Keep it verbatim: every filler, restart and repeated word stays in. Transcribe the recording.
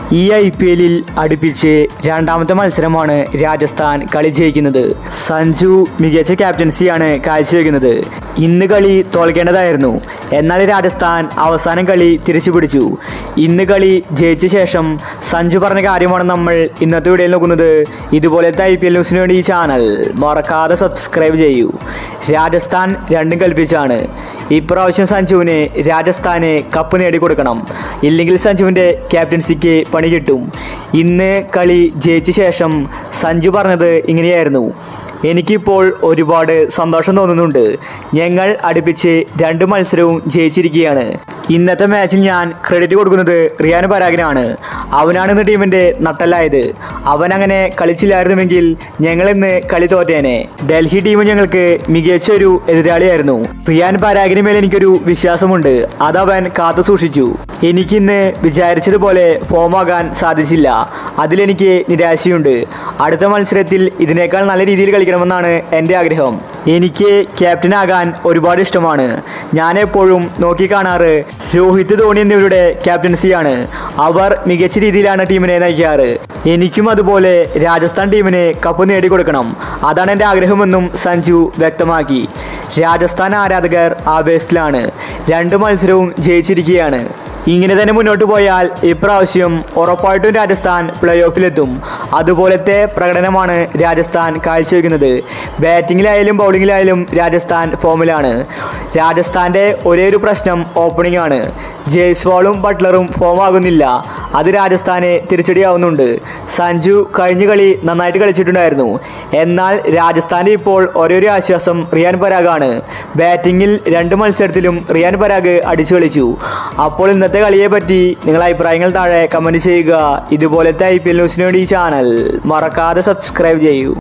ഈ I P എല്ലിൽ അടുപ്പിച്ച് രണ്ടാമത്തെ മത്സരമാണ് രാജസ്ഥാൻ കളി ജയിക്കുന്നത്. സഞ്ജു മികച്ച ക്യാപ്റ്റൻസിയാണ് കാഴ്ചവെക്കുന്നത്. ഇന്ന് കളി തോൽക്കേണ്ടതായിരുന്നു, എന്നാൽ രാജസ്ഥാൻ അവസാനം കളി തിരിച്ചു പിടിച്ചു. ഇന്ന് കളി ജയിച്ച ശേഷം സഞ്ജു പറഞ്ഞ കാര്യമാണ് നമ്മൾ ഇന്നത്തെ വീഡിയോയിൽ നോക്കുന്നത്. ഇതുപോലത്തെ ഐ പി എൽ ന്യൂസിന് വേണ്ടി ഈ ചാനൽ മറക്കാതെ സബ്സ്ക്രൈബ് ചെയ്യൂ. രാജസ്ഥാൻ രണ്ടും കൽപ്പിച്ചാണ്. ഇപ്രാവശ്യം സഞ്ജുവിന് രാജസ്ഥാന് കപ്പ് നേടിക്കൊടുക്കണം, ഇല്ലെങ്കിൽ സഞ്ജുവിൻ്റെ ക്യാപ്റ്റൻസിക്ക് പണി കിട്ടും. ഇന്ന് കളി ജയിച്ച ശേഷം സഞ്ജു പറഞ്ഞത് ഇങ്ങനെയായിരുന്നു: എനിക്കിപ്പോൾ ഒരുപാട് സന്തോഷം തോന്നുന്നുണ്ട്. ഞങ്ങൾ അടുപ്പിച്ച് രണ്ട് മത്സരവും ജയിച്ചിരിക്കുകയാണ്. ഇന്നത്തെ മാച്ചിൽ ഞാൻ ക്രെഡിറ്റ് കൊടുക്കുന്നത് റിയാൻ പരാഗിനാണ്. അവനാണ് ഇന്ന് ടീമിൻ്റെ നട്ടലായത്. അവൻ അങ്ങനെ കളിച്ചില്ലായിരുന്നുവെങ്കിൽ ഞങ്ങൾ ഇന്ന് കളി തോറ്റേനെ. ഡൽഹി ടീം ഞങ്ങൾക്ക് മികച്ച ഒരു എതിരാളിയായിരുന്നു. റിയാൻ പരാഗിന് മേൽ എനിക്കൊരു വിശ്വാസമുണ്ട്, അതവൻ കാത്തു സൂക്ഷിച്ചു. എനിക്കിന്ന് വിചാരിച്ചതുപോലെ ഫോമാകാൻ സാധിച്ചില്ല, അതിലെനിക്ക് നിരാശയുണ്ട്. അടുത്ത മത്സരത്തിൽ ഇതിനേക്കാൾ നല്ല രീതിയിൽ കളിക്കണമെന്നാണ് എൻ്റെ ആഗ്രഹം. എനിക്ക് ക്യാപ്റ്റനാകാൻ ഒരുപാട് ഇഷ്ടമാണ്. ഞാനെപ്പോഴും നോക്കിക്കാണാറ് രോഹിത് ധോണി എന്നിവരുടെ ക്യാപ്റ്റൻസിയാണ്. അവർ മികച്ച രീതിയിലാണ് ടീമിനെ നയിക്കാറ്. എനിക്കും അതുപോലെ രാജസ്ഥാൻ ടീമിന് കപ്പ് നേടിക്കൊടുക്കണം, അതാണ് എൻ്റെ ആഗ്രഹമെന്നും സഞ്ജു വ്യക്തമാക്കി. രാജസ്ഥാൻ ആരാധകർ ആവേശത്തിലാണ്. രണ്ട് മത്സരവും ജയിച്ചിരിക്കുകയാണ്. ഇങ്ങനെ തന്നെ മുന്നോട്ട് പോയാൽ ഇപ്രാവശ്യം ഉറപ്പായിട്ടും രാജസ്ഥാൻ പ്ലേ ഓഫിലെത്തും. അതുപോലത്തെ പ്രകടനമാണ് രാജസ്ഥാൻ കാഴ്ചവെക്കുന്നത്. ബാറ്റിങ്ങിലായാലും ബൗളിങ്ങിലായാലും രാജസ്ഥാൻ ഫോമിലാണ്. രാജസ്ഥാൻ്റെ ഒരേ ഒരു പ്രശ്നം ഓപ്പണിംഗ് ആണ്. ജയ്സ്വാളും ബട്ട്ലറും ഫോമാകുന്നില്ല, അത് രാജസ്ഥാന് തിരിച്ചടിയാവുന്നുണ്ട്. സഞ്ജു കഴിഞ്ഞ കളി നന്നായിട്ട് കളിച്ചിട്ടുണ്ടായിരുന്നു, എന്നാൽ രാജസ്ഥാൻ്റെ ഇപ്പോൾ ഒരേ ഒരു ആശ്വാസം റിയാൻ പരാഗാണ്. ബാറ്റിങ്ങിൽ രണ്ട് മത്സരത്തിലും റിയാൻ പരാഗ് അടിച്ചു കളിച്ചു. അപ്പോൾ ഇന്നത്തെ കളിയെ പറ്റി നിങ്ങളുടെ അഭിപ്രായങ്ങൾ താഴെ കമൻറ്റ് ചെയ്യുക. ഇതുപോലത്തെ ഐ പി എൽ ന്യൂസിന് വേണ്ടി ഈ ചാനൽ മറക്കാതെ സബ്സ്ക്രൈബ് ചെയ്യൂ.